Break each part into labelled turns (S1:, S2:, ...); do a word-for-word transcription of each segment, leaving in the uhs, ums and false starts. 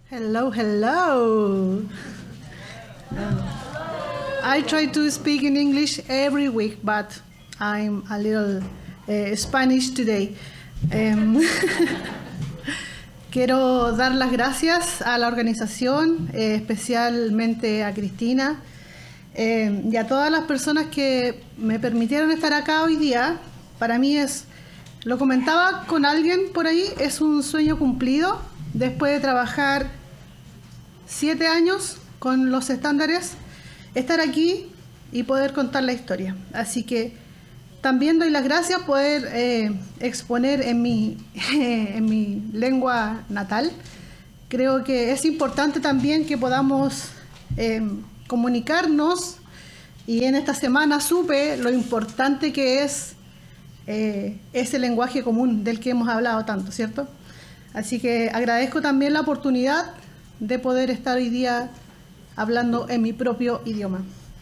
S1: Hello, hello. I try to speak in English every week, but I'm a little uh, Spanish today. Um, quiero dar las gracias a la organización, eh, especialmente a Cristina, eh, y a todas las personas que me permitieron estar acá hoy día. Para mí es, lo comentaba con alguien por ahí, es un sueño cumplido después de trabajar siete años con los estándares, estar aquí y poder contar la historia. Así que también doy las gracias por poder eh, exponer en mi, en mi lengua natal. Creo que es importante también que podamos eh, comunicarnos, y en esta semana supe lo importante que es eh, ese lenguaje común del que hemos hablado tanto, ¿cierto? Así que agradezco también la oportunidad de poder estar hoy día hablando en mi propio idioma.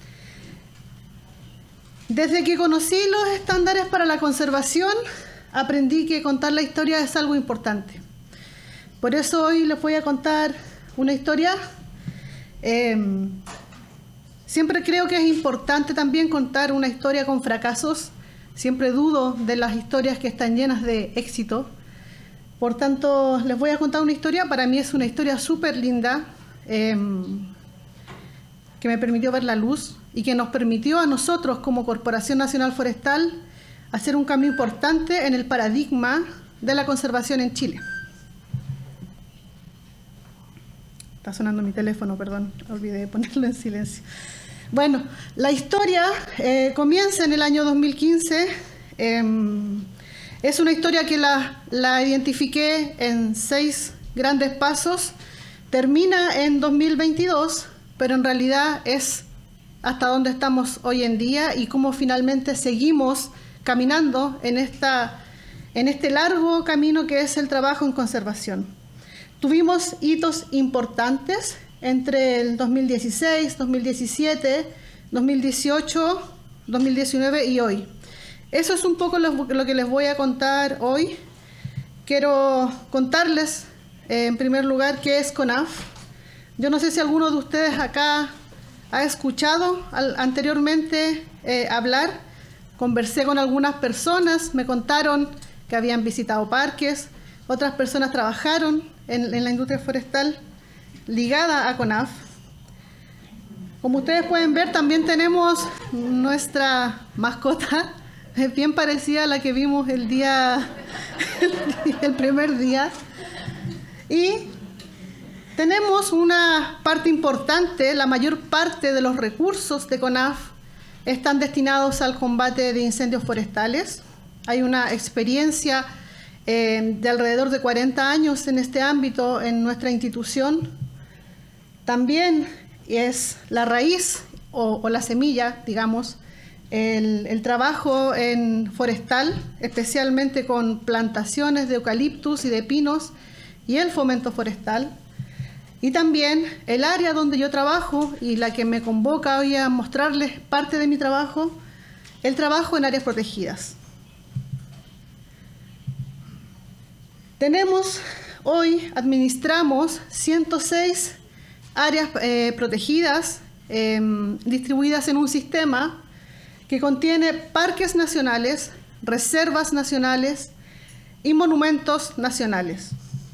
S1: Desde que conocí los estándares para la conservación, aprendí que contar la historia es algo importante. Por eso hoy les voy a contar una historia. Eh, siempre creo que es importante también contar una historia con fracasos. Siempre dudo de las historias que están llenas de éxito. Por tanto, les voy a contar una historia. Para mí es una historia súper linda, eh, que me permitió ver la luz y que nos permitió a nosotros como Corporación Nacional Forestal hacer un cambio importante en el paradigma de la conservación en Chile. Está sonando mi teléfono, perdón, olvidé ponerlo en silencio. Bueno, la historia eh, comienza en el año dos mil quince. Eh, es una historia que la, la identifiqué en seis grandes pasos. Termina en dos mil veintidós, pero en realidad es hasta dónde estamos hoy en día y cómo finalmente seguimos caminando en, esta, en este largo camino que es el trabajo en conservación. Tuvimos hitos importantes entre el dos mil dieciséis, dos mil diecisiete, dos mil dieciocho, dos mil diecinueve y hoy. Eso es un poco lo, lo que les voy a contar hoy. Quiero contarles, eh, en primer lugar, qué es CONAF. Yo no sé si alguno de ustedes acá ha escuchado al, anteriormente eh, hablar. Conversé con algunas personas, me contaron que habían visitado parques, otras personas trabajaron en, en la industria forestal ligada a CONAF. Como ustedes pueden ver, también tenemos nuestra mascota, es bien parecida a la que vimos el día, el primer día. Y tenemos una parte importante, la mayor parte de los recursos de CONAF están destinados al combate de incendios forestales. Hay una experiencia eh, de alrededor de cuarenta años en este ámbito en nuestra institución. También es la raíz o, o la semilla, digamos, el, el trabajo en forestal, especialmente con plantaciones de eucaliptus y de pinos y el fomento forestal. Y también el área donde yo trabajo y la que me convoca hoy a mostrarles parte de mi trabajo, el trabajo en áreas protegidas. Tenemos, hoy administramos ciento seis áreas eh, protegidas eh, distribuidas en un sistema que contiene parques nacionales, reservas nacionales y monumentos nacionales.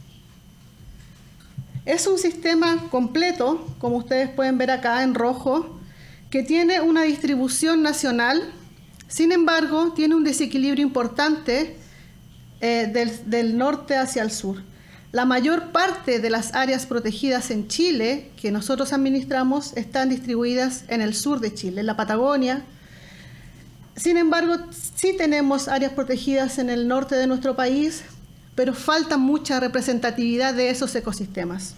S1: Es un sistema completo, como ustedes pueden ver acá en rojo, que tiene una distribución nacional. Sin embargo, tiene un desequilibrio importante eh, del, del norte hacia el sur. La mayor parte de las áreas protegidas en Chile que nosotros administramos están distribuidas en el sur de Chile, en la Patagonia. Sin embargo, sí tenemos áreas protegidas en el norte de nuestro país, pero falta mucha representatividad de esos ecosistemas.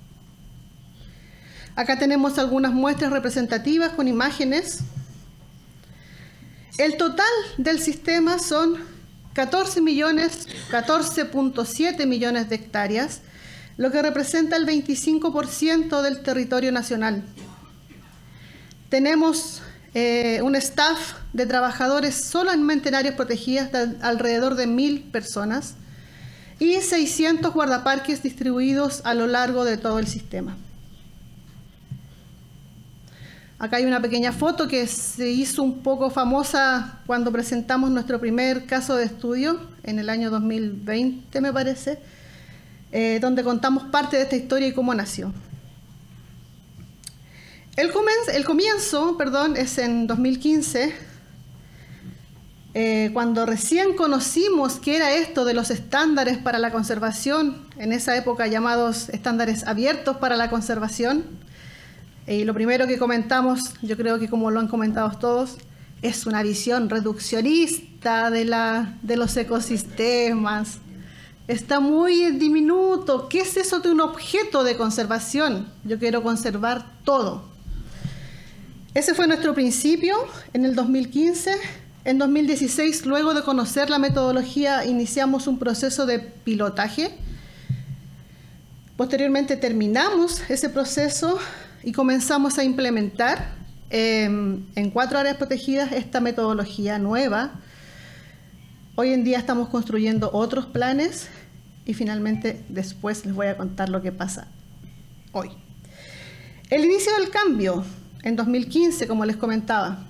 S1: Acá tenemos algunas muestras representativas con imágenes. El total del sistema son catorce millones, catorce punto siete millones de hectáreas, lo que representa el veinticinco por ciento del territorio nacional. Tenemos eh, un staff de trabajadores solamente en áreas protegidas de alrededor de mil personas. y seiscientos guardaparques distribuidos a lo largo de todo el sistema. Acá hay una pequeña foto que se hizo un poco famosa cuando presentamos nuestro primer caso de estudio en el año dos mil veinte, me parece, eh, donde contamos parte de esta historia y cómo nació. El, el comienzo perdón, es en dos mil quince, eh, cuando recién conocimos qué era esto de los estándares para la conservación, en esa época llamados estándares abiertos para la conservación. Y lo primero que comentamos, yo creo que como lo han comentado todos, es una visión reduccionista de, la, de los ecosistemas. Está muy diminuto. ¿Qué es eso de un objeto de conservación? Yo quiero conservar todo. Ese fue nuestro principio en el dos mil quince. En dos mil dieciséis, luego de conocer la metodología, iniciamos un proceso de pilotaje. Posteriormente terminamos ese proceso y comenzamos a implementar eh, en cuatro áreas protegidas esta metodología nueva. Hoy en día estamos construyendo otros planes y finalmente después les voy a contar lo que pasa hoy. El inicio del cambio en dos mil quince, como les comentaba.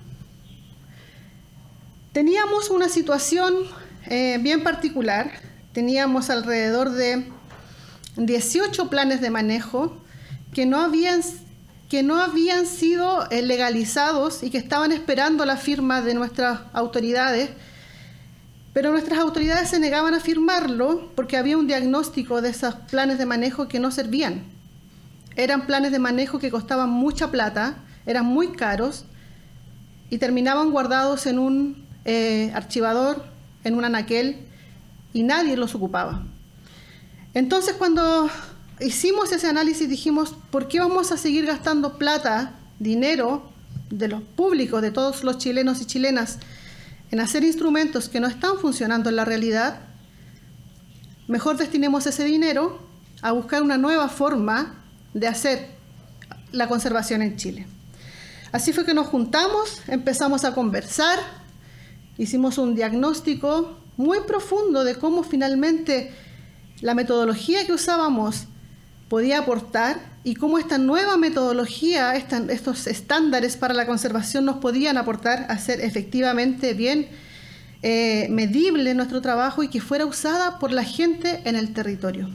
S1: Teníamos una situación eh, bien particular. Teníamos alrededor de dieciocho planes de manejo que no habían, que no habían sido eh, legalizados y que estaban esperando la firma de nuestras autoridades, pero nuestras autoridades se negaban a firmarlo porque había un diagnóstico de esos planes de manejo que no servían. Eran planes de manejo que costaban mucha plata, eran muy caros y terminaban guardados en un eh, archivador, en un anaquel, y nadie los ocupaba. Entonces, cuando hicimos ese análisis, dijimos, ¿por qué vamos a seguir gastando plata, dinero de los públicos, de todos los chilenos y chilenas, en hacer instrumentos que no están funcionando en la realidad? Mejor destinemos ese dinero a buscar una nueva forma de hacer la conservación en Chile. Así fue que nos juntamos, empezamos a conversar, hicimos un diagnóstico muy profundo de cómo finalmente la metodología que usábamos podía aportar y cómo esta nueva metodología, esta, estos estándares para la conservación nos podían aportar a ser efectivamente bien eh, medible nuestro trabajo y que fuera usada por la gente en el territorio.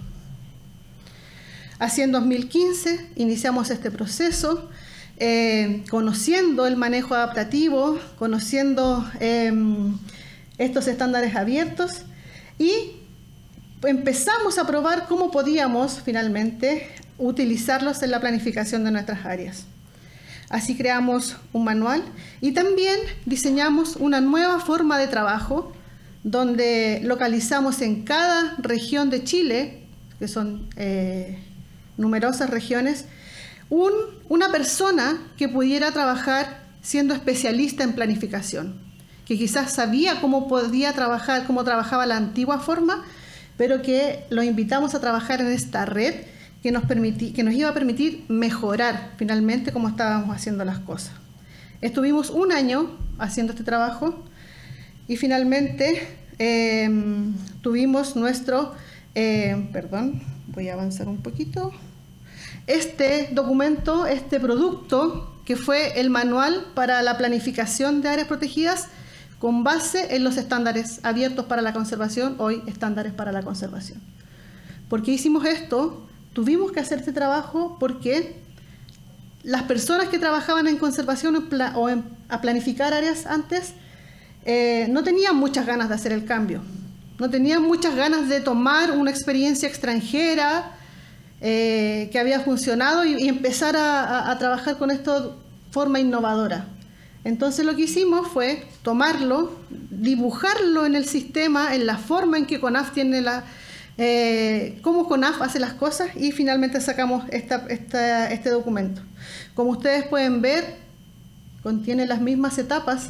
S1: Así en dos mil quince iniciamos este proceso, eh, conociendo el manejo adaptativo, conociendo eh, estos estándares abiertos y empezamos a probar cómo podíamos finalmente utilizarlos en la planificación de nuestras áreas. Así creamos un manual y también diseñamos una nueva forma de trabajo donde localizamos en cada región de Chile, que son eh, numerosas regiones, un, una persona que pudiera trabajar siendo especialista en planificación, que quizás sabía cómo podía trabajar, cómo trabajaba la antigua forma, pero que lo invitamos a trabajar en esta red que nos, permití, que nos iba a permitir mejorar finalmente cómo estábamos haciendo las cosas. Estuvimos un año haciendo este trabajo y finalmente eh, tuvimos nuestro, eh, perdón, voy a avanzar un poquito, este documento, este producto que fue el manual para la planificación de áreas protegidas con base en los estándares abiertos para la conservación, hoy estándares para la conservación. ¿Por qué hicimos esto? Tuvimos que hacer este trabajo porque las personas que trabajaban en conservación o en, a planificar áreas antes eh, no tenían muchas ganas de hacer el cambio. No tenían muchas ganas de tomar una experiencia extranjera eh, que había funcionado y, y empezar a, a, a trabajar con esto de forma innovadora. Entonces lo que hicimos fue tomarlo, dibujarlo en el sistema, en la forma en que CONAF tiene la, eh, cómo CONAF hace las cosas y finalmente sacamos esta, esta, este documento. Como ustedes pueden ver, contiene las mismas etapas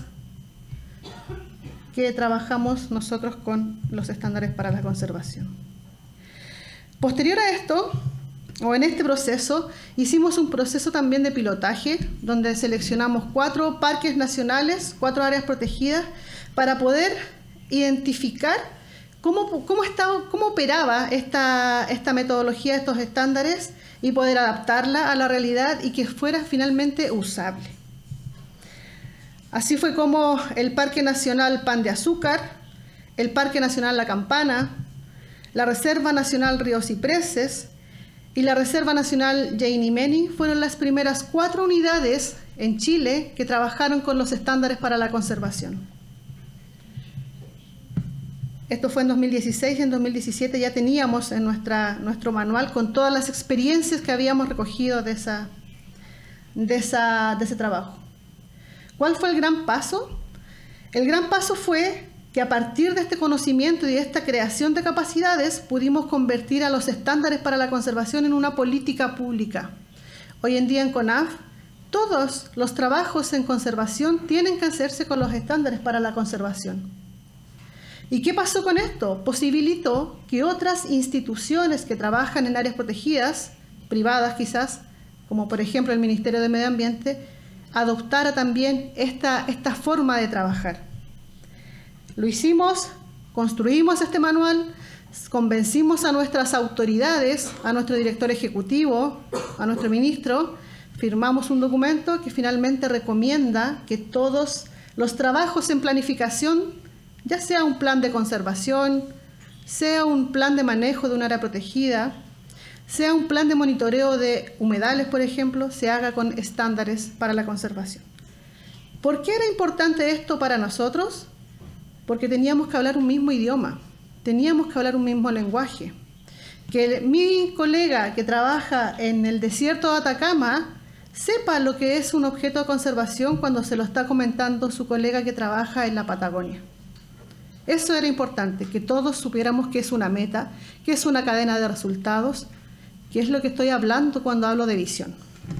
S1: que trabajamos nosotros con los estándares para la conservación. Posterior a esto, o en este proceso, hicimos un proceso también de pilotaje, donde seleccionamos cuatro parques nacionales, cuatro áreas protegidas, para poder identificar cómo, cómo, estaba, cómo operaba esta, esta metodología, estos estándares, y poder adaptarla a la realidad y que fuera finalmente usable. Así fue como el Parque Nacional Pan de Azúcar, el Parque Nacional La Campana, la Reserva Nacional Río Cipreses y la Reserva Nacional Yainimeni fueron las primeras cuatro unidades en Chile que trabajaron con los estándares para la conservación. Esto fue en dos mil dieciséis y en dos mil diecisiete ya teníamos en nuestra, nuestro manual con todas las experiencias que habíamos recogido de, esa, de, esa, de ese trabajo. ¿Cuál fue el gran paso? El gran paso fue que a partir de este conocimiento y de esta creación de capacidades pudimos convertir a los estándares para la conservación en una política pública. Hoy en día en CONAF todos los trabajos en conservación tienen que hacerse con los estándares para la conservación. ¿Y qué pasó con esto? Posibilitó que otras instituciones que trabajan en áreas protegidas, privadas quizás, como por ejemplo el Ministerio de Medio Ambiente, adoptara también esta, esta forma de trabajar. Lo hicimos, construimos este manual, convencimos a nuestras autoridades, a nuestro director ejecutivo, a nuestro ministro, firmamos un documento que finalmente recomienda que todos los trabajos en planificación, ya sea un plan de conservación, sea un plan de manejo de un área protegida, sea un plan de monitoreo de humedales, por ejemplo, se haga con estándares para la conservación. ¿Por qué era importante esto para nosotros? Porque teníamos que hablar un mismo idioma, teníamos que hablar un mismo lenguaje. Que mi colega que trabaja en el desierto de Atacama sepa lo que es un objeto de conservación cuando se lo está comentando su colega que trabaja en la Patagonia. Eso era importante, que todos supiéramos que es una meta, que es una cadena de resultados, que es lo que estoy hablando cuando hablo de visión.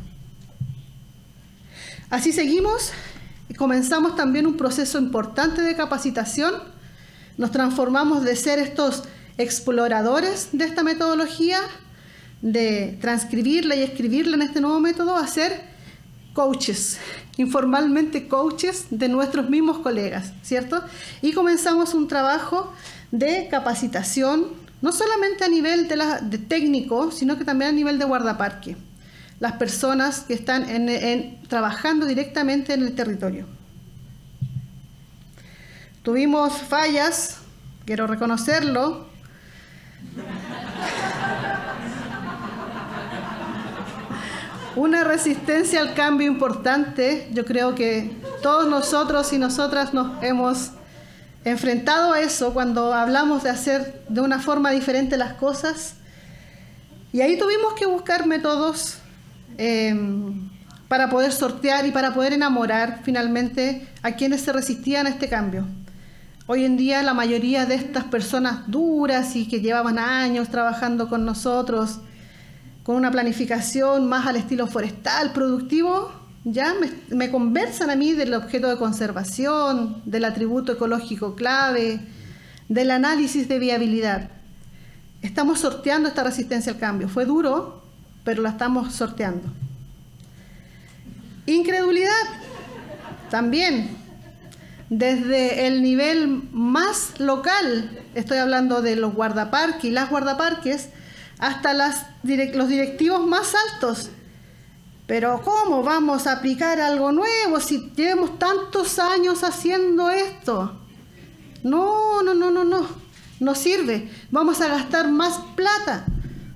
S1: Así seguimos y comenzamos también un proceso importante de capacitación. Nos transformamos de ser estos exploradores de esta metodología, de transcribirla y escribirla en este nuevo método, a ser coaches, informalmente coaches de nuestros mismos colegas, ¿cierto? Y comenzamos un trabajo de capacitación, no solamente a nivel de, la, de técnico, sino que también a nivel de guardaparque. Las personas que están en, en, trabajando directamente en el territorio. Tuvimos fallas, quiero reconocerlo. Una resistencia al cambio importante. Yo creo que todos nosotros y nosotras nos hemos enfrentado a eso cuando hablamos de hacer de una forma diferente las cosas. Y ahí tuvimos que buscar métodos eh, para poder sortear y para poder enamorar finalmente a quienes se resistían a este cambio. Hoy en día la mayoría de estas personas duras y que llevaban años trabajando con nosotros, con una planificación más al estilo forestal, productivo, ya me, me conversan a mí del objeto de conservación, del atributo ecológico clave, del análisis de viabilidad. Estamos sorteando esta resistencia al cambio. Fue duro, pero la estamos sorteando. Incredulidad, también. Desde el nivel más local, estoy hablando de los guardaparques y las guardaparques, hasta las, los directivos más altos. Pero ¿cómo vamos a aplicar algo nuevo si llevamos tantos años haciendo esto? No, no, no, no, no. No sirve. Vamos a gastar más plata.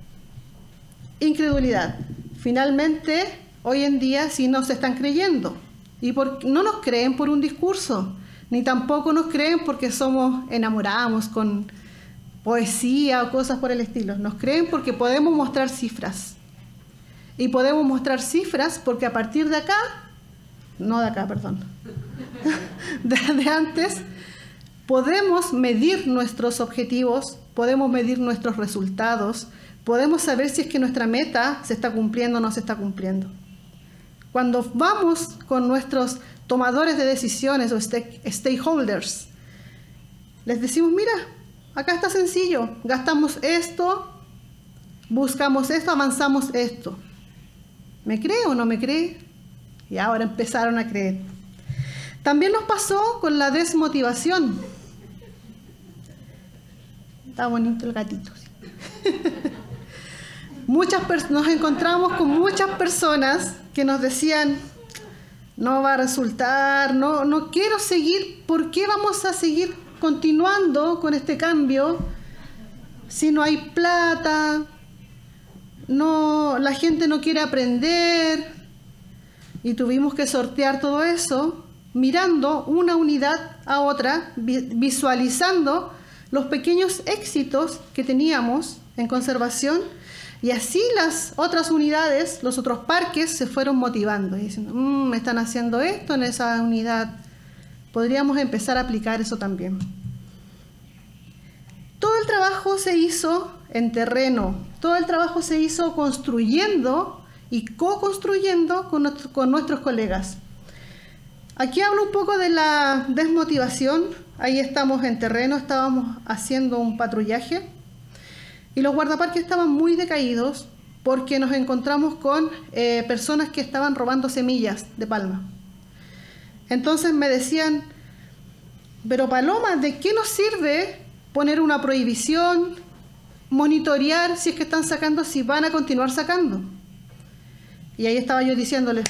S1: Incredulidad. Finalmente, hoy en día sí nos están creyendo. Y por, no nos creen por un discurso, ni tampoco nos creen porque somos enamorados con poesía o cosas por el estilo. Nos creen porque podemos mostrar cifras. Y podemos mostrar cifras porque a partir de acá, no de acá, perdón, de, de antes, podemos medir nuestros objetivos, podemos medir nuestros resultados, podemos saber si es que nuestra meta se está cumpliendo o no se está cumpliendo. Cuando vamos con nuestros tomadores de decisiones o stake, stakeholders, les decimos, mira, acá está sencillo, gastamos esto, buscamos esto, avanzamos esto. ¿Me cree o no me cree? Y ahora empezaron a creer. También nos pasó con la desmotivación. Está bonito el gatito. Sí. Muchas nos encontramos con muchas personas que nos decían, no va a resultar, no, no quiero seguir, ¿por qué vamos a seguir continuando con este cambio si no hay plata, no, la gente no quiere aprender? Y tuvimos que sortear todo eso mirando una unidad a otra, visualizando los pequeños éxitos que teníamos en conservación, y así las otras unidades, los otros parques se fueron motivando y diciendo, mmm, están haciendo esto en esa unidad, podríamos empezar a aplicar eso también. Todo el trabajo se hizo en terreno, todo el trabajo se hizo construyendo y co-construyendo con, nuestro, con nuestros colegas. Aquí hablo un poco de la desmotivación. Ahí estamos en terreno, estábamos haciendo un patrullaje y los guardaparques estaban muy decaídos porque nos encontramos con eh, personas que estaban robando semillas de palma. Entonces me decían, pero Paloma, ¿de qué nos sirve poner una prohibición, monitorear si es que están sacando, si van a continuar sacando? Y ahí estaba yo diciéndoles,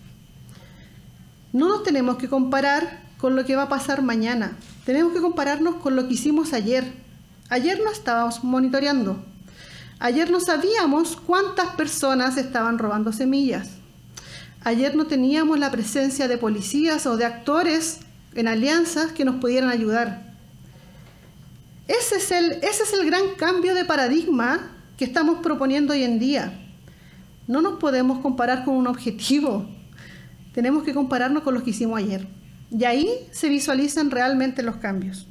S1: no nos tenemos que comparar con lo que va a pasar mañana. Tenemos que compararnos con lo que hicimos ayer. Ayer no estábamos monitoreando. Ayer no sabíamos cuántas personas estaban robando semillas. Ayer no teníamos la presencia de policías o de actores en alianzas que nos pudieran ayudar. Ese es el, ese es el gran cambio de paradigma que estamos proponiendo hoy en día. No nos podemos comparar con un objetivo. Tenemos que compararnos con lo que hicimos ayer. Y ahí se visualizan realmente los cambios.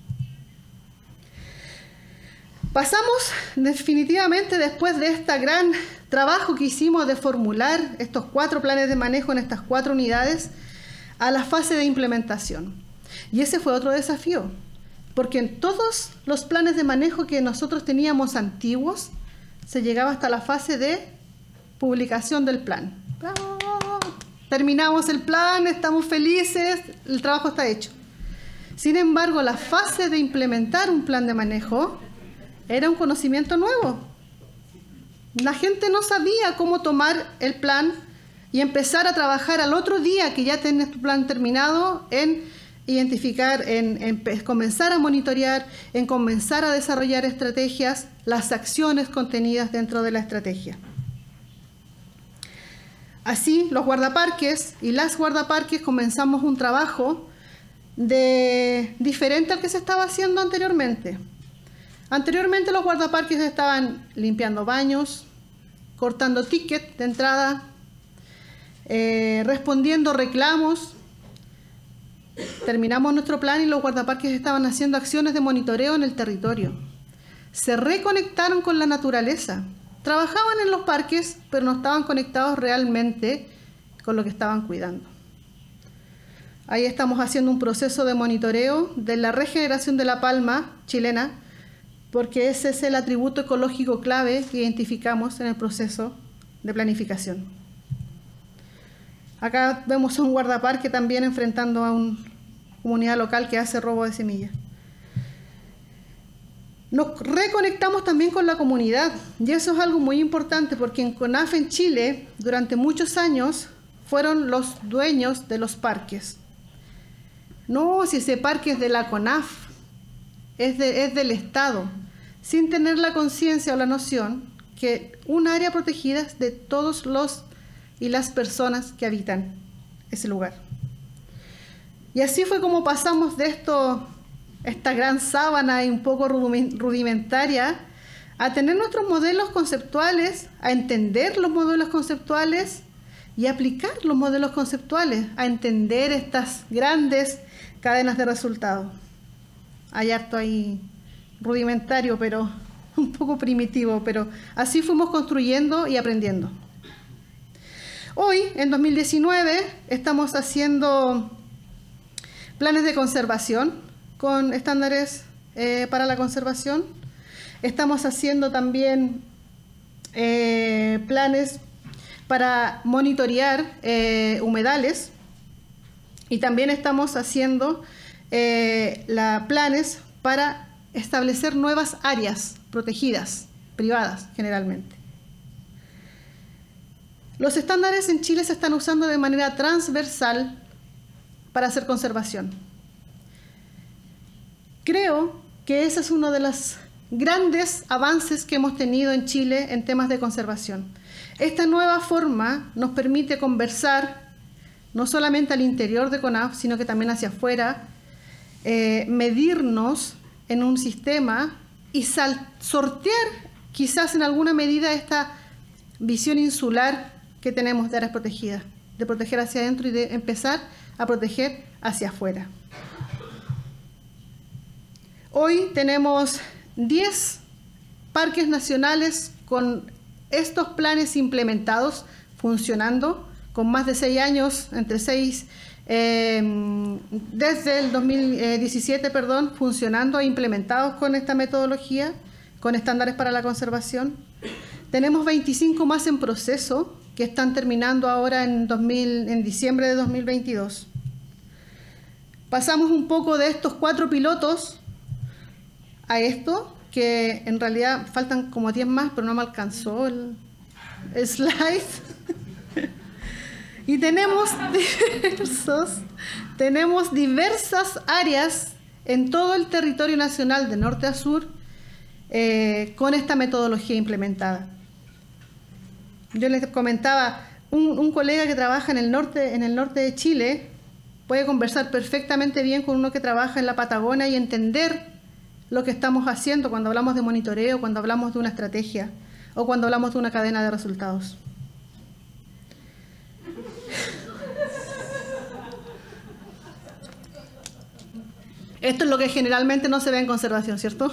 S1: Pasamos definitivamente después de este gran trabajo que hicimos de formular estos cuatro planes de manejo en estas cuatro unidades a la fase de implementación. Y ese fue otro desafío, porque en todos los planes de manejo que nosotros teníamos antiguos, se llegaba hasta la fase de publicación del plan. ¡Bravo! Terminamos el plan, estamos felices, el trabajo está hecho. Sin embargo, la fase de implementar un plan de manejo era un conocimiento nuevo. La gente no sabía cómo tomar el plan y empezar a trabajar al otro día que ya tienes tu plan terminado en identificar, en, en comenzar a monitorear, en comenzar a desarrollar estrategias, las acciones contenidas dentro de la estrategia. Así, los guardaparques y las guardaparques comenzamos un trabajo de, diferente al que se estaba haciendo anteriormente. Anteriormente los guardaparques estaban limpiando baños, cortando tickets de entrada, eh, respondiendo reclamos. Terminamos nuestro plan y los guardaparques estaban haciendo acciones de monitoreo en el territorio. Se reconectaron con la naturaleza. Trabajaban en los parques, pero no estaban conectados realmente con lo que estaban cuidando. Ahí estamos haciendo un proceso de monitoreo de la regeneración de la palma chilena, porque ese es el atributo ecológico clave que identificamos en el proceso de planificación. Acá vemos a un guardaparque también enfrentando a una comunidad local que hace robo de semillas. Nos reconectamos también con la comunidad, y eso es algo muy importante porque en CONAF en Chile durante muchos años fueron los dueños de los parques. No, si ese parque es de la CONAF, es, de, es del Estado, sin tener la conciencia o la noción que un área protegida es de todos los y las personas que habitan ese lugar. Y así fue como pasamos de esto, esta gran sábana y un poco rudimentaria, a tener nuestros modelos conceptuales, a entender los modelos conceptuales y aplicar los modelos conceptuales, a entender estas grandes cadenas de resultados. Hay harto ahí rudimentario, pero un poco primitivo, pero así fuimos construyendo y aprendiendo. Hoy, en dos mil diecinueve, estamos haciendo planes de conservación con estándares eh, para la conservación. Estamos haciendo también eh, planes para monitorear eh, humedales, y también estamos haciendo eh, la, planes para establecer nuevas áreas protegidas, privadas generalmente. Los estándares en Chile se están usando de manera transversal para hacer conservación. Creo que ese es uno de los grandes avances que hemos tenido en Chile en temas de conservación. Esta nueva forma nos permite conversar no solamente al interior de CONAF, sino que también hacia afuera, eh, medirnos en un sistema y sortear quizás en alguna medida esta visión insular que tenemos de áreas protegidas, de proteger hacia adentro y de empezar a proteger hacia afuera. Hoy tenemos diez parques nacionales con estos planes implementados, funcionando, con más de seis años, entre seis, eh, desde el dos mil diecisiete, perdón, funcionando e implementados con esta metodología, con estándares para la conservación. Tenemos veinticinco más en proceso, que están terminando ahora en, dos mil, en diciembre de dos mil veintidós. Pasamos un poco de estos cuatro pilotos a esto, que en realidad faltan como diez más, pero no me alcanzó el, el slide. Y tenemos diversos, tenemos diversas áreas en todo el territorio nacional de norte a sur eh, con esta metodología implementada. Yo les comentaba, un, un colega que trabaja en el norte, en el norte de Chile puede conversar perfectamente bien con uno que trabaja en la Patagonia y entender lo que estamos haciendo cuando hablamos de monitoreo, cuando hablamos de una estrategia o cuando hablamos de una cadena de resultados. Esto es lo que generalmente no se ve en conservación, ¿cierto?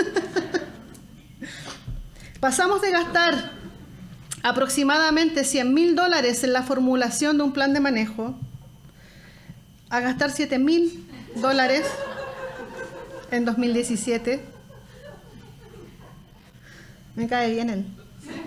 S1: Pasamos de gastar aproximadamente cien mil dólares en la formulación de un plan de manejo a gastar siete mil dólares en dos mil diecisiete. Me cae bien él.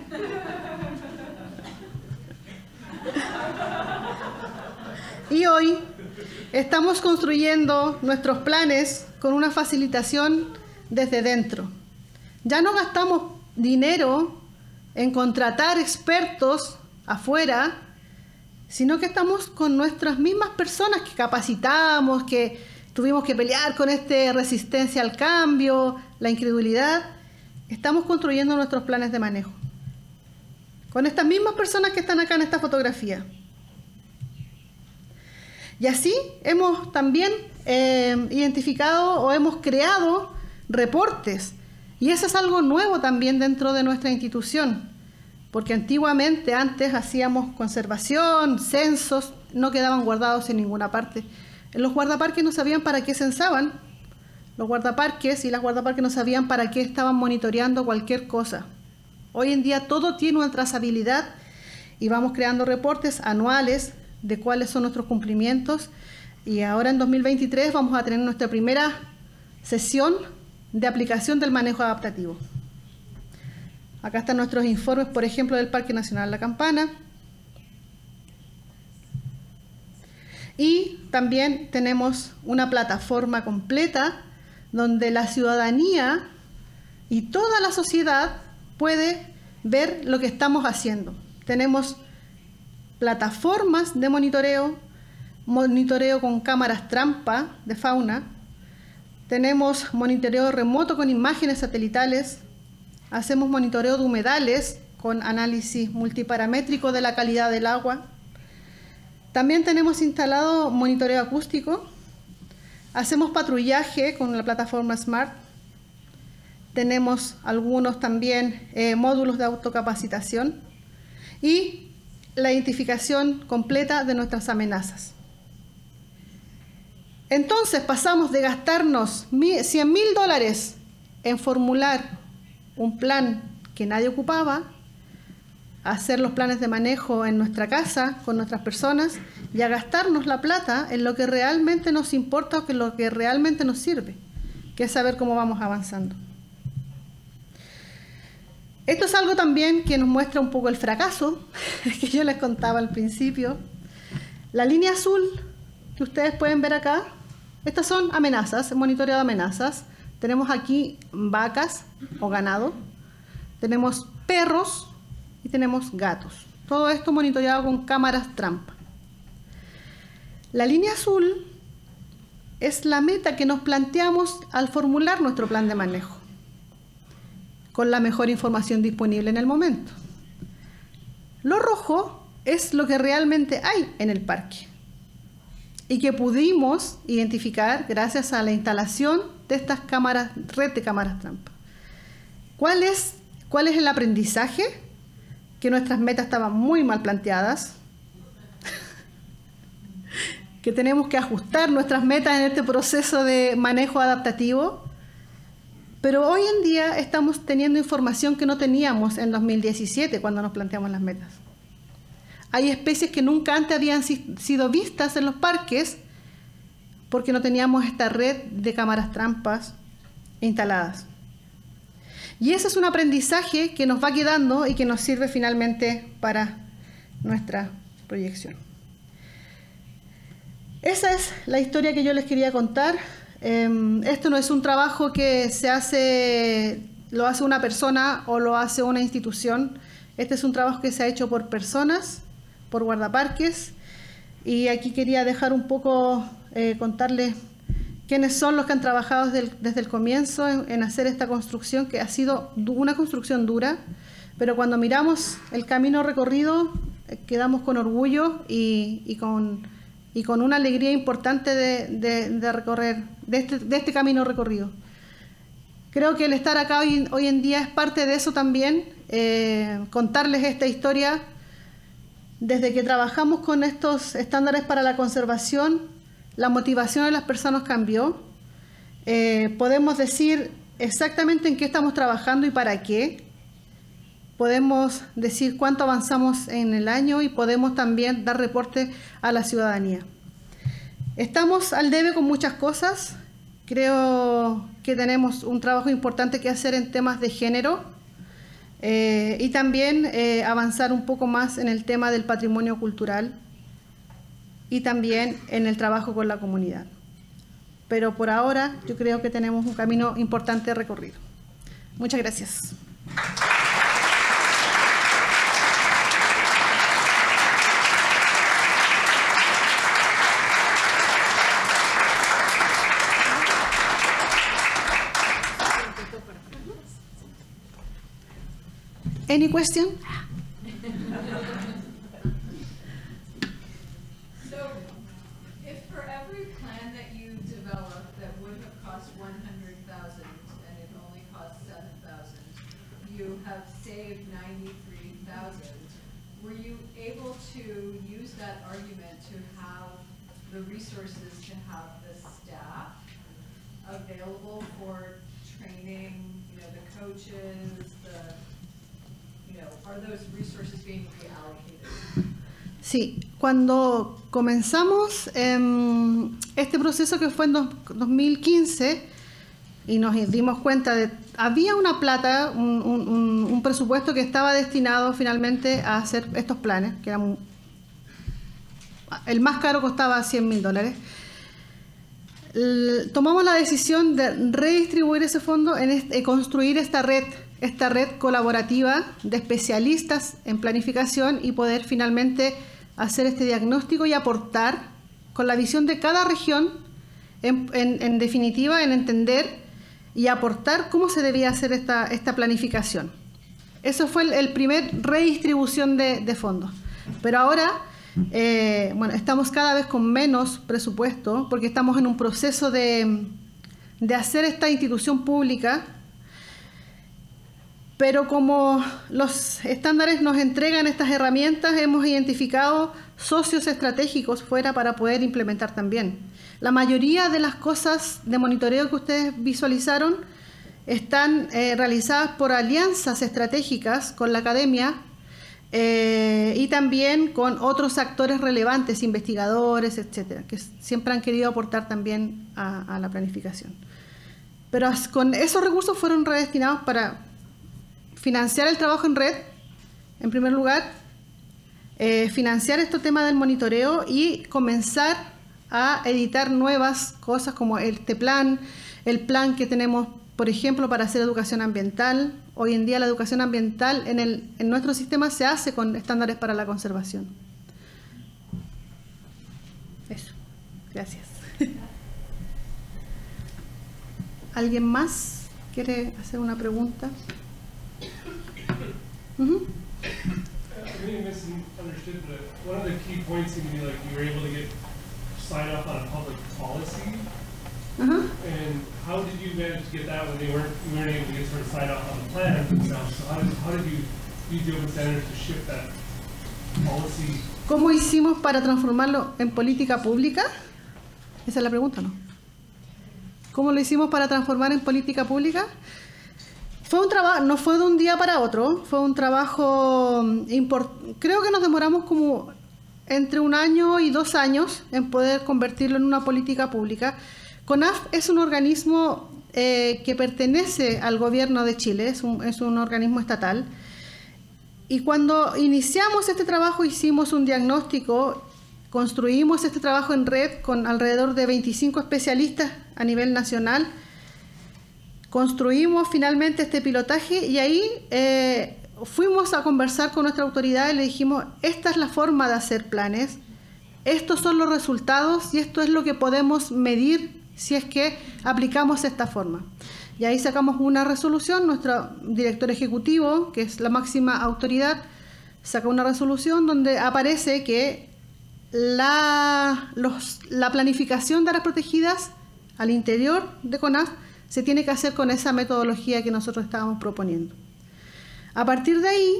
S1: Y hoy estamos construyendo nuestros planes con una facilitación desde dentro. Ya no gastamos dinero en contratar expertos afuera, sino que estamos con nuestras mismas personas que capacitamos, que tuvimos que pelear con esta resistencia al cambio, la incredulidad. Estamos construyendo nuestros planes de manejo con estas mismas personas que están acá en esta fotografía. Y así hemos también eh, identificado o hemos creado reportes. Y eso es algo nuevo también dentro de nuestra institución, porque antiguamente, antes hacíamos conservación, censos, no quedaban guardados en ninguna parte. Los guardaparques no sabían para qué censaban, los guardaparques y las guardaparques no sabían para qué estaban monitoreando cualquier cosa. Hoy en día todo tiene una trazabilidad y vamos creando reportes anuales de cuáles son nuestros cumplimientos, y ahora en dos mil veintitrés vamos a tener nuestra primera sesión de aplicación del manejo adaptativo. Acá están nuestros informes, por ejemplo, del Parque Nacional La Campana. Y también tenemos una plataforma completa donde la ciudadanía y toda la sociedad puede ver lo que estamos haciendo. Tenemos plataformas de monitoreo, monitoreo con cámaras trampa de fauna, tenemos monitoreo remoto con imágenes satelitales, hacemos monitoreo de humedales con análisis multiparamétrico de la calidad del agua. También tenemos instalado monitoreo acústico, hacemos patrullaje con la plataforma SMART, tenemos algunos también eh, módulos de autocapacitación y la identificación completa de nuestras amenazas. Entonces pasamos de gastarnos cien mil dólares en formular un plan que nadie ocupaba, a hacer los planes de manejo en nuestra casa con nuestras personas y a gastarnos la plata en lo que realmente nos importa o que lo que realmente nos sirve, que es saber cómo vamos avanzando. Esto es algo también que nos muestra un poco el fracaso que yo les contaba al principio. La línea azul que ustedes pueden ver acá, estas son amenazas, monitoreo de amenazas. Tenemos aquí vacas o ganado, tenemos perros y tenemos gatos. Todo esto monitoreado con cámaras trampa. La línea azul es la meta que nos planteamos al formular nuestro plan de manejo, con la mejor información disponible en el momento. Lo rojo es lo que realmente hay en el parque y que pudimos identificar gracias a la instalación de estas cámaras, red de cámaras trampa. ¿Cuál es, cuál es el aprendizaje? Que nuestras metas estaban muy mal planteadas, que tenemos que ajustar nuestras metas en este proceso de manejo adaptativo, pero hoy en día estamos teniendo información que no teníamos en dos mil diecisiete cuando nos planteamos las metas. Hay especies que nunca antes habían sido vistas en los parques porque no teníamos esta red de cámaras trampas instaladas. Y ese es un aprendizaje que nos va quedando y que nos sirve finalmente para nuestra proyección. Esa es la historia que yo les quería contar. Eh, esto no es un trabajo que se hace, lo hace una persona o lo hace una institución. Este es un trabajo que se ha hecho por personas, por guardaparques, y aquí quería dejar un poco, eh, contarles quiénes son los que han trabajado desde el, desde el comienzo en, en hacer esta construcción, que ha sido una construcción dura, pero cuando miramos el camino recorrido eh, quedamos con orgullo y, y, con, y con una alegría importante de, de, de recorrer, de este, de este camino recorrido. Creo que el estar acá hoy, hoy en día es parte de eso también, eh, contarles esta historia. Desde que trabajamos con estos estándares para la conservación, la motivación de las personas cambió. Eh, podemos decir exactamente en qué estamos trabajando y para qué. Podemos decir cuánto avanzamos en el año y podemos también dar reporte a la ciudadanía. Estamos al debe con muchas cosas. Creo que tenemos un trabajo importante que hacer en temas de género. Eh, y también eh, avanzar un poco más en el tema del patrimonio cultural y también en el trabajo con la comunidad. Pero por ahora yo creo que tenemos un camino importante recorrido. Muchas gracias. Any question?
S2: So, if for every plan that you develop that would have cost one hundred thousand and it only cost seven thousand, you have saved ninety-three thousand, were you able to use that argument to have the resources to have the staff available for training, you know, the coaches, the are those resources being reallocated?
S1: Sí, cuando comenzamos eh, este proceso que fue en dos mil quince y nos dimos cuenta de había una plata, un, un, un presupuesto que estaba destinado finalmente a hacer estos planes, que era un, el más caro costaba cien mil dólares. Tomamos la decisión de redistribuir ese fondo en este, construir esta red esta red colaborativa de especialistas en planificación y poder finalmente hacer este diagnóstico y aportar con la visión de cada región, en, en, en definitiva, en entender y aportar cómo se debía hacer esta, esta planificación. Eso fue el, el primer redistribución de, de fondos. Pero ahora, eh, bueno, estamos cada vez con menos presupuesto porque estamos en un proceso de, de hacer esta institución pública. Pero como los estándares nos entregan estas herramientas, hemos identificado socios estratégicos fuera para poder implementar también. La mayoría de las cosas de monitoreo que ustedes visualizaron están eh, realizadas por alianzas estratégicas con la academia eh, y también con otros actores relevantes, investigadores, etcétera, que siempre han querido aportar también a, a la planificación. Pero con esos recursos fueron redestinados para financiar el trabajo en red, en primer lugar, eh, financiar este tema del monitoreo y comenzar a editar nuevas cosas como este plan, el plan que tenemos, por ejemplo, para hacer educación ambiental. Hoy en día la educación ambiental en, el, en nuestro sistema se hace con estándares para la conservación. Eso. Gracias. ¿Alguien más quiere hacer una pregunta? Uh-huh.
S3: I may have misunderstood, but one of the key points seemed to be like you were able to get sign off on a public policy.
S1: Uh-huh.
S3: And how did you manage to get that when they weren't you weren't able to get sort of sign off on the plan themselves? So how did how did you use the open standards to shift that policy?
S1: ¿Cómo hicimos para transformarlo en política pública? Esa es la pregunta, ¿no? ¿Cómo lo hicimos para transformar en política pública? Fue un trabajo, no fue de un día para otro, fue un trabajo importante. Creo que nos demoramos como entre un año y dos años en poder convertirlo en una política pública. CONAF es un organismo eh, que pertenece al gobierno de Chile, es un, es un organismo estatal. Y cuando iniciamos este trabajo hicimos un diagnóstico, construimos este trabajo en red con alrededor de veinticinco especialistas a nivel nacional. Construimos finalmente este pilotaje y ahí eh, fuimos a conversar con nuestra autoridad y le dijimos, esta es la forma de hacer planes, estos son los resultados y esto es lo que podemos medir si es que aplicamos esta forma. Y ahí sacamos una resolución, nuestro director ejecutivo, que es la máxima autoridad, sacó una resolución donde aparece que la, los, la planificación de áreas protegidas al interior de CONAF se tiene que hacer con esa metodología que nosotros estábamos proponiendo. A partir de ahí,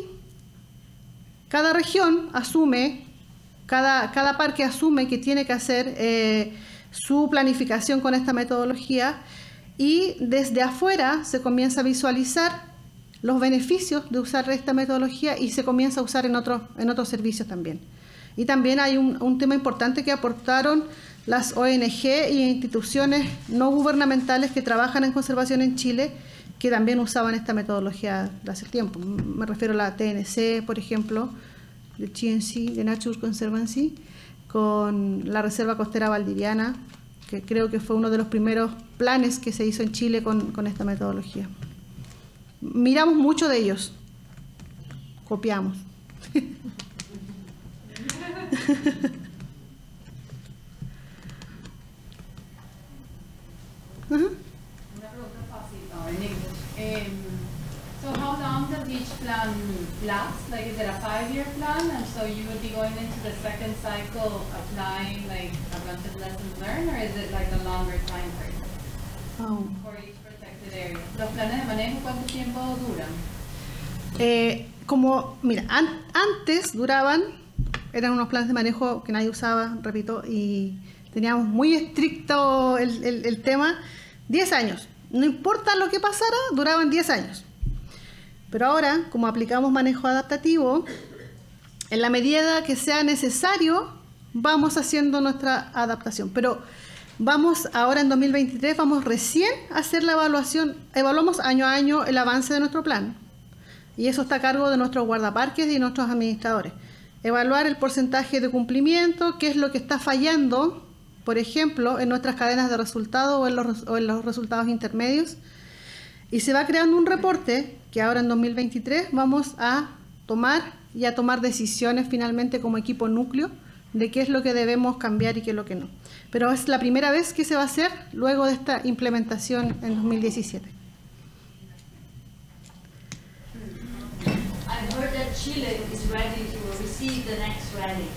S1: cada región asume, cada, cada parque asume que tiene que hacer eh, su planificación con esta metodología y desde afuera se comienza a visualizar los beneficios de usar esta metodología y se comienza a usar en otros, en otros servicios también. Y también hay un, un tema importante que aportaron las O N G y instituciones no gubernamentales que trabajan en conservación en Chile, que también usaban esta metodología de hace tiempo. Me refiero a la T N C, por ejemplo, de T N C, de Nature Conservancy, con la Reserva Costera Valdiviana, que creo que fue uno de los primeros planes que se hizo en Chile con, con esta metodología. Miramos mucho de ellos, copiamos. Uh-huh.
S4: Una pregunta fácil, no, en English. Um, so how long does each plan last? Like, is it a five-year plan? And so you would be going into the second cycle applying like a bunch of lessons learned, or is it like a longer time frame
S1: Oh.
S4: for each protected area? ¿Los planes de manejo cuánto tiempo duran?
S1: Eh, como, mira, an antes duraban, eran unos planes de manejo que nadie usaba, repito, y teníamos muy estricto el, el, el tema, diez años. No importa lo que pasara, duraban diez años. Pero ahora, como aplicamos manejo adaptativo, en la medida que sea necesario, vamos haciendo nuestra adaptación. Pero vamos, ahora en dos mil veintitrés, vamos recién a hacer la evaluación, evaluamos año a año el avance de nuestro plan. Y eso está a cargo de nuestros guardaparques y nuestros administradores. Evaluar el porcentaje de cumplimiento, qué es lo que está fallando, por ejemplo, en nuestras cadenas de resultados o en los, o en los resultados intermedios. Y se va creando un reporte que ahora en dos mil veintitrés vamos a tomar y a tomar decisiones finalmente como equipo núcleo de qué es lo que debemos cambiar y qué es lo que no. Pero es la primera vez que se va a hacer luego de esta implementación en dos mil diecisiete.
S5: I heard that Chile is ready to receive the next rally.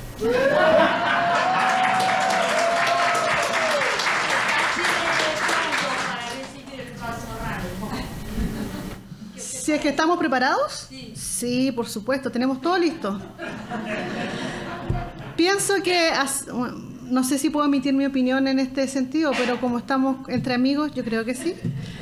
S1: Si es que estamos preparados,
S5: Sí.
S1: sí, por supuesto, tenemos todo listo. Pienso que, bueno, no sé si puedo emitir mi opinión en este sentido, pero como estamos entre amigos, yo creo que sí.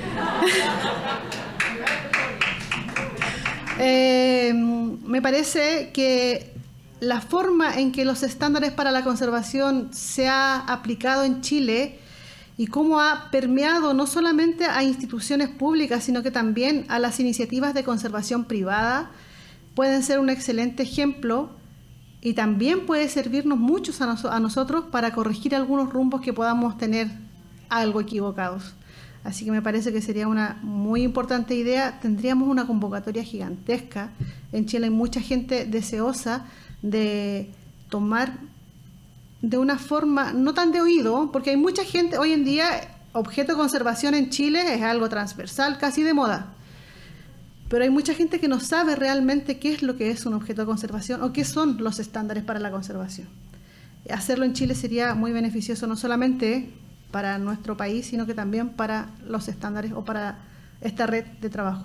S1: Eh, me parece que la forma en que los estándares para la conservación se ha aplicado en Chile y cómo ha permeado no solamente a instituciones públicas, sino que también a las iniciativas de conservación privada, pueden ser un excelente ejemplo y también puede servirnos muchos a, nos, a nosotros para corregir algunos rumbos que podamos tener algo equivocados. Así que me parece que sería una muy importante idea. Tendríamos una convocatoria gigantesca. En Chile hay mucha gente deseosa de tomar de una forma, no tan de oído, porque hay mucha gente, hoy en día, objeto de conservación en Chile es algo transversal, casi de moda. Pero hay mucha gente que no sabe realmente qué es lo que es un objeto de conservación o qué son los estándares para la conservación. Hacerlo en Chile sería muy beneficioso, no solamente para nuestro país, sino que también para los estándares o para esta red de trabajo.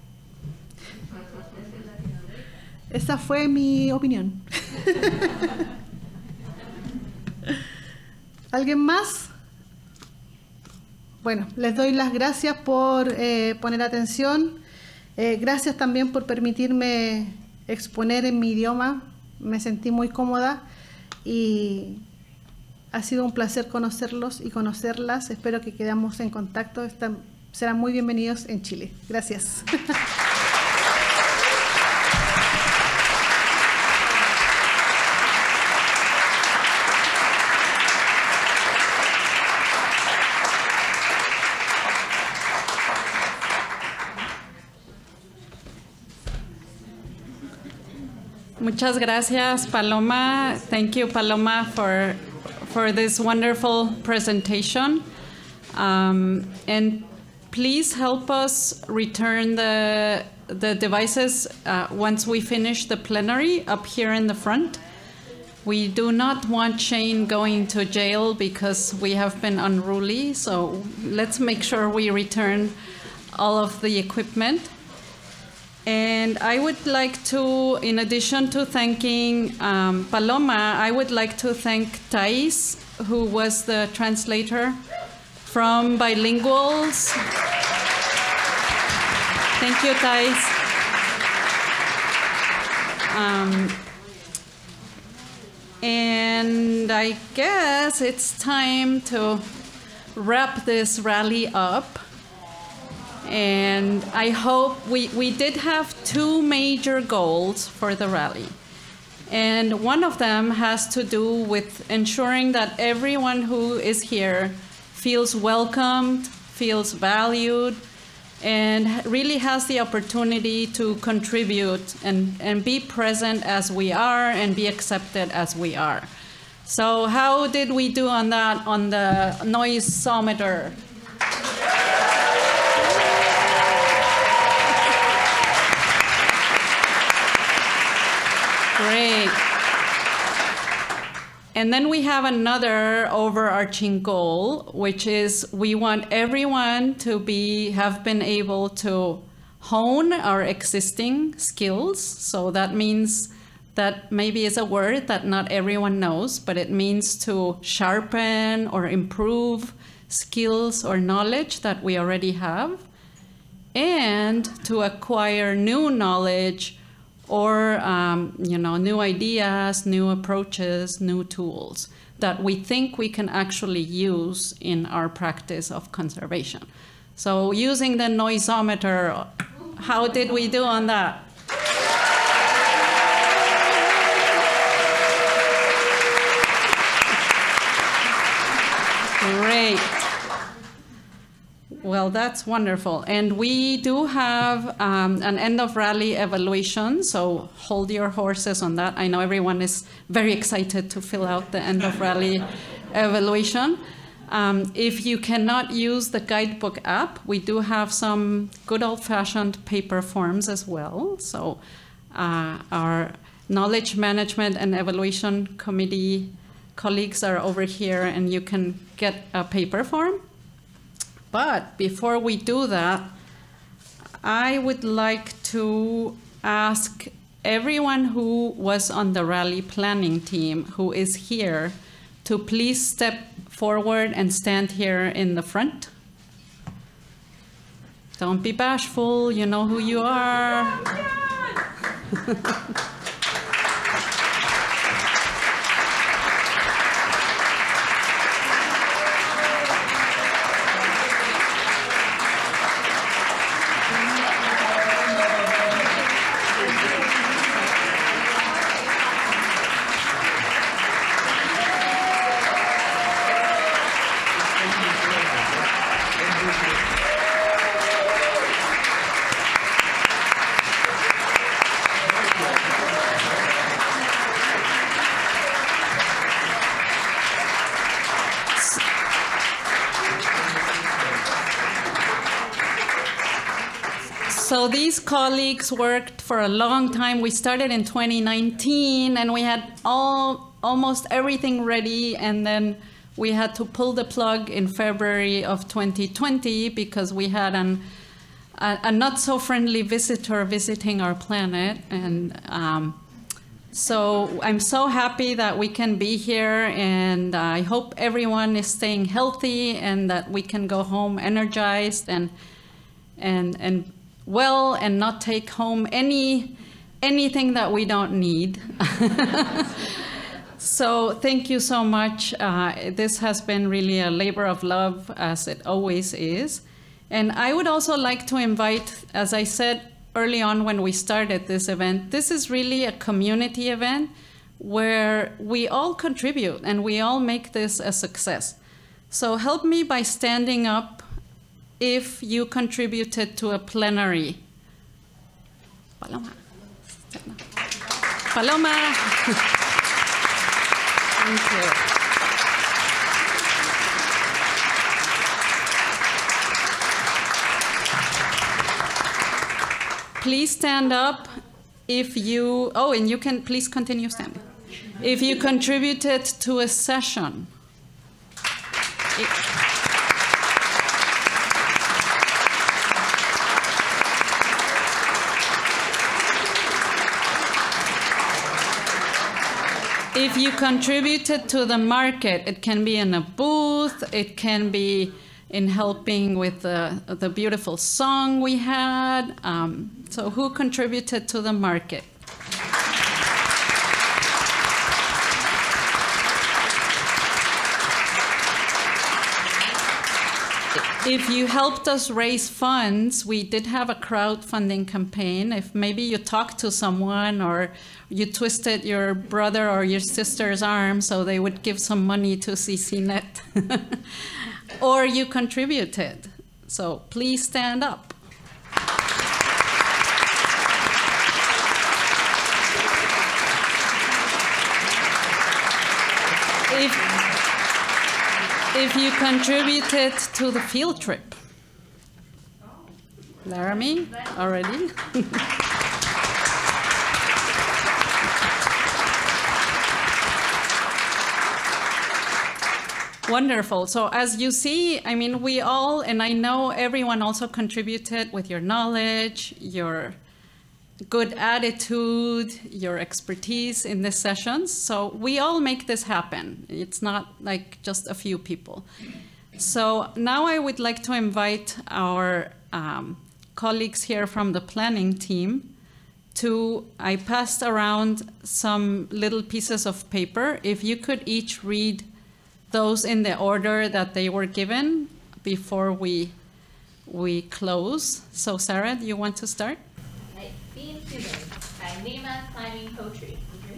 S1: Esa fue mi opinión. ¿Alguien más? Bueno, les doy las gracias por eh, poner atención. Eh, gracias también por permitirme exponer en mi idioma. Me sentí muy cómoda y ha sido un placer conocerlos y conocerlas. Espero que quedemos en contacto. Están, serán muy bienvenidos en Chile. Gracias.
S6: Muchas gracias, Paloma. Thank you, Paloma, for for this wonderful presentation. Um, and please help us return the the devices uh, once we finish the plenary up here in the front. We do not want Shane going to jail because we have been unruly. So let's make sure we return all of the equipment. And I would like to, in addition to thanking um, Paloma, I would like to thank Thais, who was the translator from Bilinguals. Thank you, Thais. Um, and I guess it's time to wrap this rally up. And I hope we, we did have two major goals for the rally. And one of them has to do with ensuring that everyone who is here feels welcomed, feels valued, and really has the opportunity to contribute and, and be present as we are and be accepted as we are. So how did we do on that on the noisometer? Great. And then we have another overarching goal, which is we want everyone to be have been able to hone our existing skills. So that means that maybe is a word that not everyone knows, but it means to sharpen or improve skills or knowledge that we already have, and to acquire new knowledge or um, you know, new ideas, new approaches, new tools that we think we can actually use in our practice of conservation. So using the noisometer, how did we do on that? Great. Well, that's wonderful. And we do have um, an end of rally evaluation, so hold your horses on that. I know everyone is very excited to fill out the end of rally evaluation. Um, if you cannot use the guidebook app, we do have some good old-fashioned paper forms as well. So uh, our knowledge management and evaluation committee colleagues are over here, and you can get a paper form. But before we do that, I would like to ask everyone who was on the rally planning team who is here to please step forward and stand here in the front. Don't be bashful, you know who you are. So these colleagues worked for a long time. We started in twenty nineteen, and we had all almost everything ready, and then we had to pull the plug in February of twenty twenty because we had an, a, a not-so-friendly visitor visiting our planet. And um, so I'm so happy that we can be here, and I hope everyone is staying healthy and that we can go home energized and and and well, and not take home any anything that we don't need. So thank you so much. Uh, this has been really a labor of love, as it always is. And I would also like to invite, as I said early on when we started this event, this is really a community event where we all contribute and we all make this a success. So help me by standing up if you contributed to a plenary. Paloma. Paloma. Thank you. Please stand up if you, oh, and you can please continue standing. If you contributed to a session. It, If you contributed to the market, it can be in a booth, it can be in helping with the, the beautiful song we had. Um, so who contributed to the market? If you helped us raise funds, we did have a crowdfunding campaign. If maybe you talked to someone or you twisted your brother or your sister's arm so they would give some money to C C net. Or you contributed. So please stand up. If, If you contributed to the field trip. Laramie, already? Wonderful. So as you see, I mean, we all, and I know everyone also contributed with your knowledge, your good attitude, your expertise in these sessions. So we all make this happen. It's not like just a few people. So now I would like to invite our um, colleagues here from the planning team to, I passed around some little pieces of paper. If you could each read those in the order that they were given before we, we close. So Sarah, do you want to start?
S7: Being human by Nema Climbing Poetry.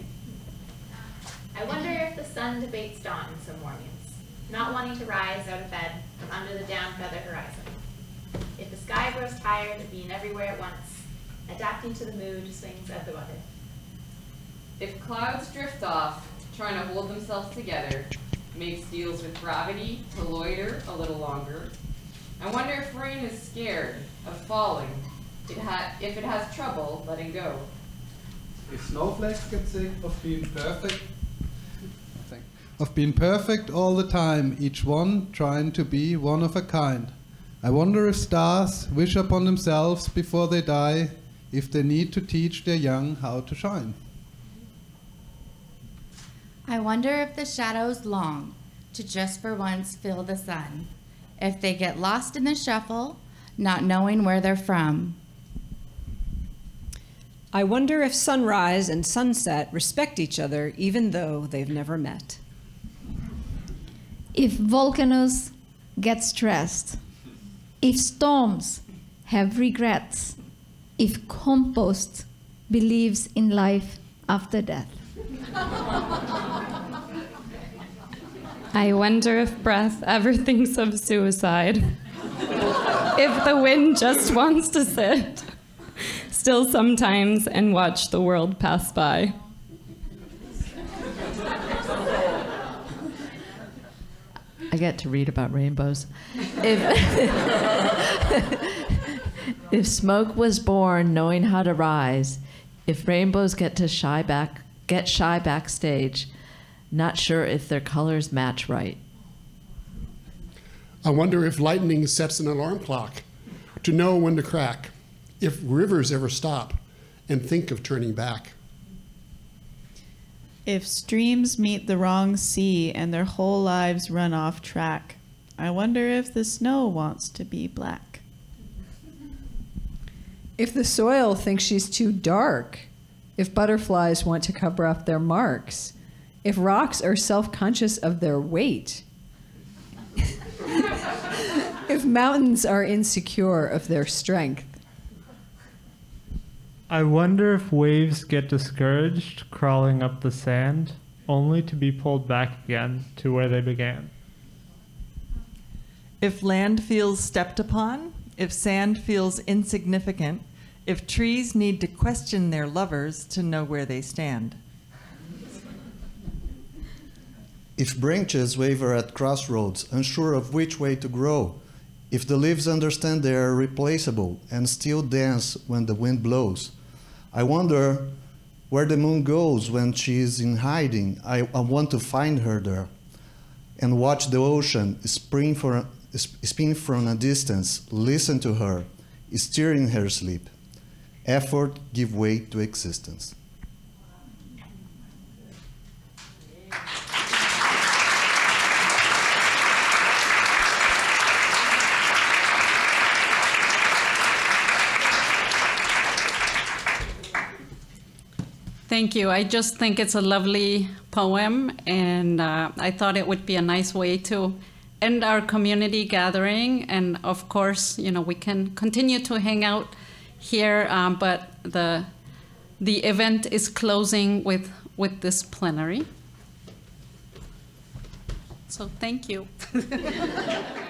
S7: I wonder if the sun debates dawn in some mornings, not wanting to rise out of bed from under the down feather horizon. If the sky grows tired of being everywhere at once, adapting to the mood swings of the weather.
S8: If clouds drift off, trying to hold themselves together, makes deals with gravity to loiter a little longer. I wonder if rain is scared of falling. It ha if it has trouble letting go.
S9: If snowflakes get sick of being perfect, of being perfect all the time, each one trying to be one of a kind. I wonder if stars wish upon themselves before they die, if they need to teach their young how to shine.
S10: I wonder if the shadows long to just for once feel the sun, if they get lost in the shuffle, not knowing where they're from.
S11: I wonder if sunrise and sunset respect each other even though they've never met.
S12: If volcanoes get stressed, if storms have regrets, if compost believes in life after death.
S13: I wonder if breath ever thinks of suicide. If the wind just wants to sit still sometimes and watch the world pass by.
S14: I get to read about rainbows. If, If smoke was born knowing how to rise, if rainbows get to shy back, get shy backstage, not sure if their colors match right.
S15: I wonder if lightning sets an alarm clock to know when to crack, if rivers ever stop and think of turning back.
S16: If streams meet the wrong sea and their whole lives run off track, I wonder if the snow wants to be black.
S11: If the soil thinks she's too dark, if butterflies want to cover up their marks, if rocks are self-conscious of their weight, if mountains are insecure of their strength.
S17: I wonder if waves get discouraged crawling up the sand, only to be pulled back again to where they began.
S18: If land feels stepped upon, if sand feels insignificant, if trees need to question their lovers to know where they stand.
S19: If branches waver at crossroads, unsure of which way to grow, if the leaves understand they are replaceable and still dance when the wind blows, I wonder where the moon goes when she is in hiding. I, I want to find her there and watch the ocean spin, for, spin from a distance, listen to her, stir in her sleep. Effort give way to existence.
S6: Thank you. I just think it's a lovely poem, and uh, I thought it would be a nice way to end our community gathering. And of course, you know, we can continue to hang out here, um, but the the event is closing with with this plenary. So thank you.